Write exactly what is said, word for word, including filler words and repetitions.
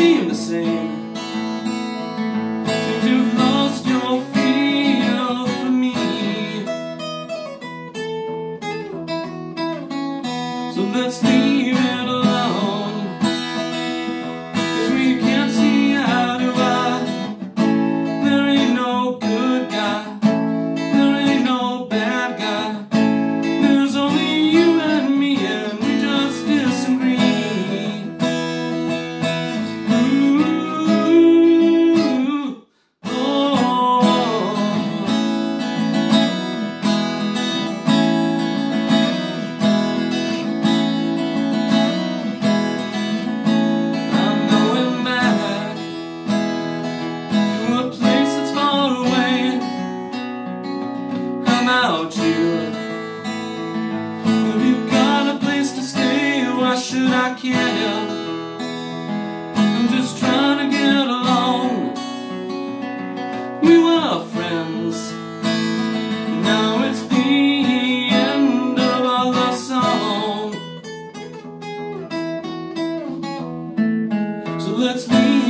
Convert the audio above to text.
seem the same. Seems you've lost your feel for me. So let's leave it alone, 'cause we can't see eye to eye. There ain't no good guy, there ain't no bad guy. There's only you and me, and we just disagree. About you, have you got a place to stay? Why should I care? I'm just trying to get along. We were friends, now it's the end of our love song. So let's leave